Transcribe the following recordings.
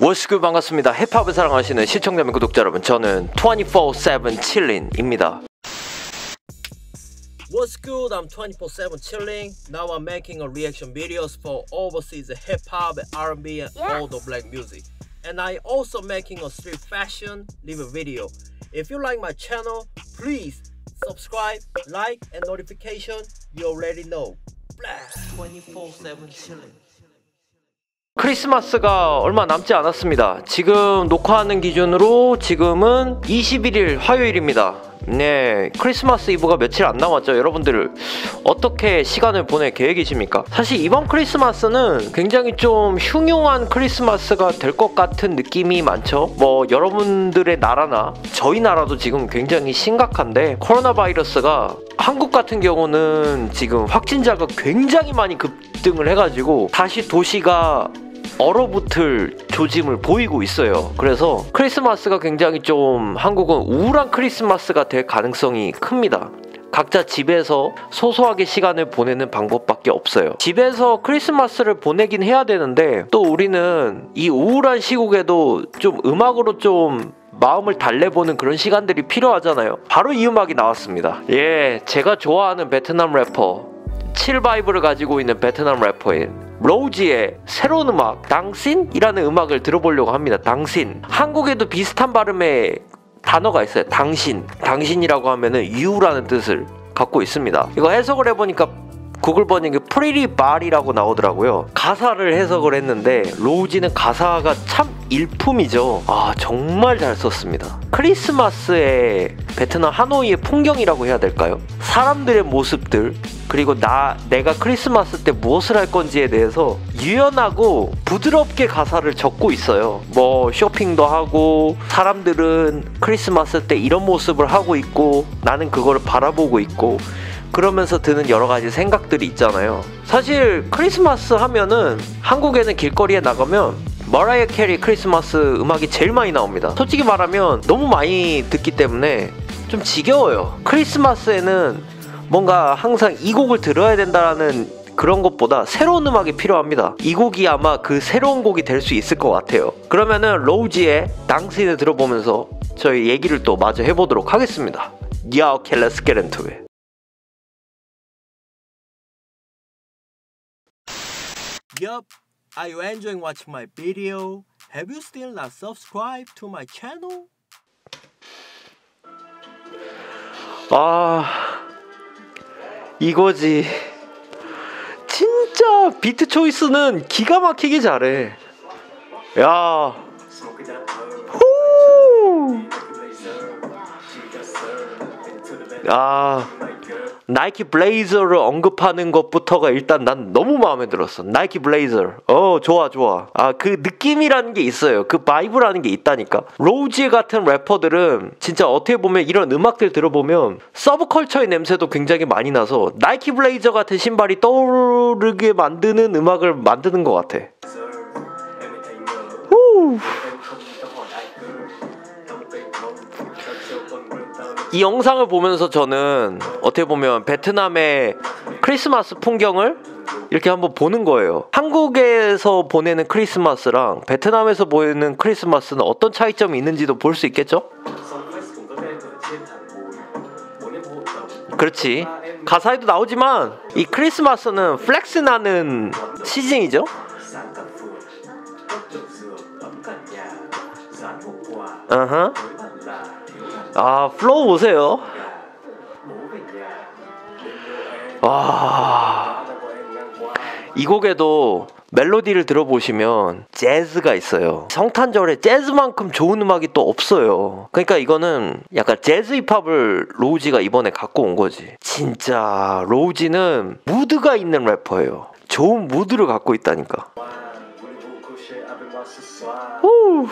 워스크 반갑습니다. 힙합을 사랑하시는 시청자 및 구독자 여러분, 저는 24/7 chilling입니다. What's good? I'm 24/7 chilling. Now I'm making a reaction videos for overseas hip hop, R&B, and all the black music. And I also making a street fashion review video. If you like my channel, please subscribe, like, and notification. You already know. Blast 24/7 chilling. 크리스마스가 얼마 남지 않았습니다. 지금 녹화하는 기준으로 지금은 21일 화요일입니다. 네, 크리스마스 이브가 며칠 안 남았죠. 여러분들 어떻게 시간을 보낼 계획이십니까? 사실 이번 크리스마스는 굉장히 좀 흉흉한 크리스마스가 될 것 같은 느낌이 많죠. 뭐 여러분들의 나라나 저희 나라도 지금 굉장히 심각한데, 코로나 바이러스가 한국 같은 경우는 지금 확진자가 굉장히 많이 급등을 해가지고 다시 도시가 얼어붙을 조짐을 보이고 있어요. 그래서 크리스마스가 굉장히 좀 한국은 우울한 크리스마스가 될 가능성이 큽니다. 각자 집에서 소소하게 시간을 보내는 방법밖에 없어요. 집에서 크리스마스를 보내긴 해야 되는데, 또 우리는 이 우울한 시국에도 좀 음악으로 좀 마음을 달래보는 그런 시간들이 필요하잖아요. 바로 이 음악이 나왔습니다. 예, 제가 좋아하는 베트남 래퍼, 칠 바이브를 가지고 있는 베트남 래퍼인 로지의 새로운 음악 당신이라는 음악을 들어보려고 합니다. 당신. 한국에도 비슷한 발음의 단어가 있어요. 당신. 당신이라고 하면은 you라는 뜻을 갖고 있습니다. 이거 해석을 해보니까 구글 번역에 pretty body라고 나오더라고요. 가사를 해석을 했는데 로우지는 가사가 참 일품이죠. 아, 정말 잘 썼습니다. 크리스마스의 베트남 하노이의 풍경이라고 해야 될까요? 사람들의 모습들, 그리고 내가 크리스마스 때 무엇을 할 건지에 대해서 유연하고 부드럽게 가사를 적고 있어요. 뭐 쇼핑도 하고, 사람들은 크리스마스 때 이런 모습을 하고 있고 나는 그거를 바라보고 있고, 그러면서 드는 여러 가지 생각들이 있잖아요. 사실 크리스마스 하면은 한국에는 길거리에 나가면 머라이어 캐리 크리스마스 음악이 제일 많이 나옵니다. 솔직히 말하면 너무 많이 듣기 때문에 좀 지겨워요. 크리스마스에는 뭔가 항상 이 곡을 들어야 된다라는 그런 것보다 새로운 음악이 필요합니다. 이 곡이 아마 그 새로운 곡이 될 수 있을 것 같아요. 그러면은 로우지의 당신을 들어보면서 저희 얘기를 또 마저 해보도록 하겠습니다. Yeah, okay, let's get into it. Yup, are you enjoying watching my video? Have you still not subscribed to my channel? 아, 이거지. 진짜 비트 초이스는 기가 막히게 잘해. 야, 후. 아, 나이키 블레이저를 언급하는 것부터가 일단 난 너무 마음에 들었어. 나이키 블레이저. 좋아. 아, 그 느낌이라는 게 있어요. 그 바이브라는 게 있다니까. 로우지 같은 래퍼들은 진짜 어떻게 보면 이런 음악들 들어보면 서브컬처의 냄새도 굉장히 많이 나서 나이키 블레이저 같은 신발이 떠오르게 만드는 음악을 만드는 것 같아. 후. 이 영상을 보면서 저는 어떻게 보면 베트남의 크리스마스 풍경을 이렇게 한번 보는 거예요. 한국에서 보내는 크리스마스랑 베트남에서 보내는 크리스마스는 어떤 차이점이 있는지도 볼 수 있겠죠? 그렇지. 가사에도 나오지만 이 크리스마스는 플렉스 나는 시즌이죠? 아, 플로우 보세요. 와, 이 곡에도 멜로디를 들어보시면 재즈가 있어요. 성탄절에 재즈만큼 좋은 음악이 또 없어요. 그러니까 이거는 약간 재즈 힙합을 로우지가 이번에 갖고 온 거지. 진짜 로우지는 무드가 있는 래퍼예요. 좋은 무드를 갖고 있다니까. 후.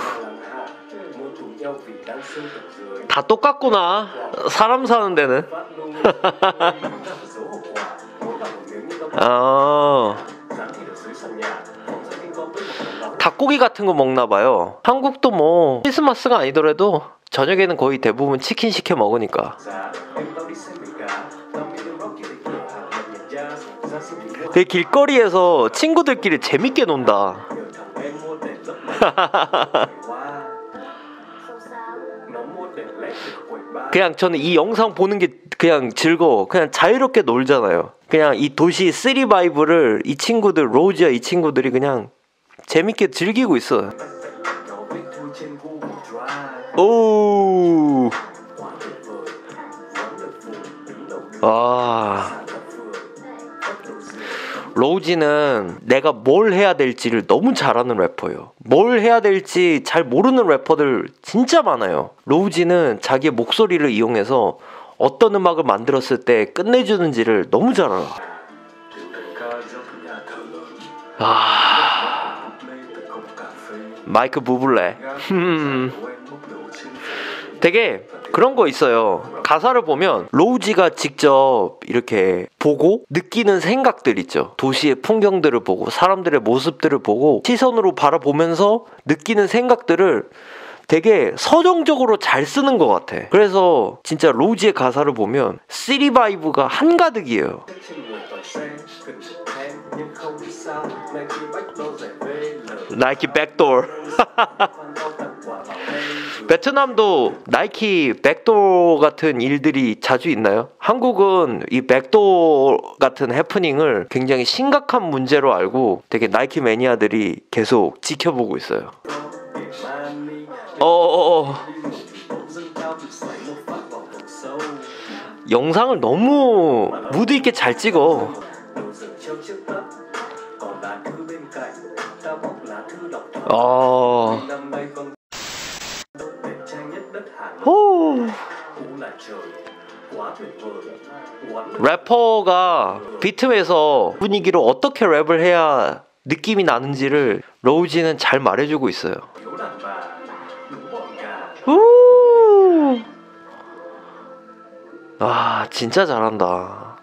다 똑같구나, 사람 사는 데는. 닭고기 같은 거 먹나봐요. 한국도 뭐 크리스마스가 아니더라도 저녁에는 거의 대부분 치킨 시켜 먹으니까. 그 길거리에서 친구들끼리 재밌게 논다. 그냥 저는 이 영상 보는 게 그냥 즐거워. 그냥 자유롭게 놀잖아요. 그냥 이 도시 쓰리 바이브를 이 친구들, 로지와 이 친구들이 그냥 재밌게 즐기고 있어요. 오. 아. 로지는 내가 뭘 해야 될지를 너무 잘하는 래퍼예요. 뭘 해야 될지 잘 모르는 래퍼들 진짜 많아요. 로지는 자기의 목소리를 이용해서 어떤 음악을 만들었을 때 끝내주는지를 너무 잘 알아. 아, 마이크 부블레. 되게 그런 거 있어요. 가사를 보면 로우지가 직접 이렇게 보고 느끼는 생각들 있죠. 도시의 풍경들을 보고 사람들의 모습들을 보고 시선으로 바라보면서 느끼는 생각들을 되게 서정적으로 잘 쓰는 것 같아. 그래서 진짜 로우지의 가사를 보면 시리 바이브가 한가득이에요. 나이키 백도어. 베트남도 나이키 백도어 같은 일들이 자주 있나요? 한국은 이 백도어 같은 해프닝을 굉장히 심각한 문제로 알고 되게 나이키 매니아들이 계속 지켜보고 있어요. 영상을 너무 무드 있게 잘 찍어. 래퍼가 비트에서 분위기를 어떻게 랩을 해야 느낌이 나는지를 로우지는 잘 말해주고 있어요. 아, 진짜 잘한다.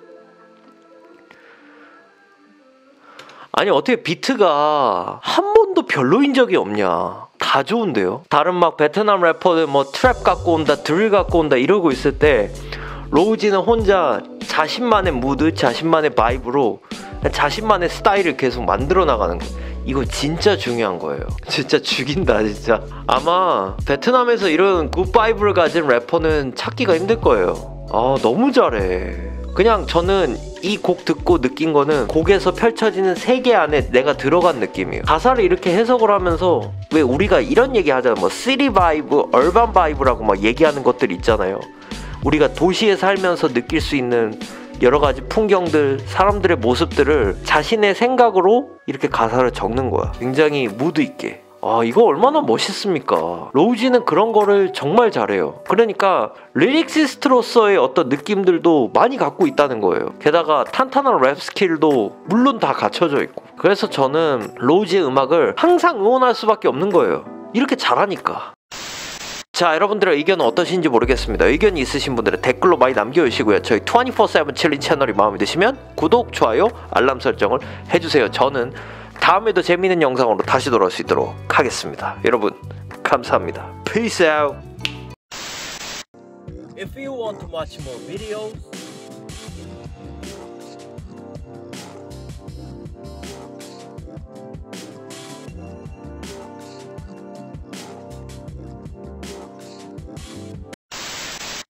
아니, 어떻게 비트가 한 번도 별로인 적이 없냐. 다 좋은데요. 다른 막 베트남 래퍼들 뭐 트랩 갖고 온다, 드릴 갖고 온다 이러고 있을 때 로우지는 혼자 자신만의 무드, 자신만의 바이브로 자신만의 스타일을 계속 만들어 나가는 거예요. 이거 진짜 중요한 거예요. 진짜 죽인다 진짜. 아마 베트남에서 이런 굿 바이브를 가진 래퍼는 찾기가 힘들 거예요. 아, 너무 잘해. 그냥 저는 이 곡 듣고 느낀 거는 곡에서 펼쳐지는 세계 안에 내가 들어간 느낌이에요. 가사를 이렇게 해석을 하면서 왜 우리가 이런 얘기 하잖아요. 뭐 시티 바이브, 얼반 바이브라고 막 얘기하는 것들 있잖아요. 우리가 도시에 살면서 느낄 수 있는 여러 가지 풍경들, 사람들의 모습들을 자신의 생각으로 이렇게 가사를 적는 거야. 굉장히 무드 있게. 아, 이거 얼마나 멋있습니까? 로우지는 그런 거를 정말 잘해요. 그러니까 리릭시스트로서의 어떤 느낌들도 많이 갖고 있다는 거예요. 게다가 탄탄한 랩 스킬도 물론 다 갖춰져 있고. 그래서 저는 로우지의 음악을 항상 응원할 수밖에 없는 거예요. 이렇게 잘하니까. 자, 여러분들의 의견은 어떠신지 모르겠습니다. 의견이 있으신 분들은 댓글로 많이 남겨주시고요. 저희 24/7 칠린 채널이 마음에 드시면 구독, 좋아요, 알람 설정을 해주세요. 저는 다음에도 재미있는 영상으로 다시 돌아올 수 있도록 하겠습니다. 여러분 감사합니다. Peace out. If you want to watch more videos,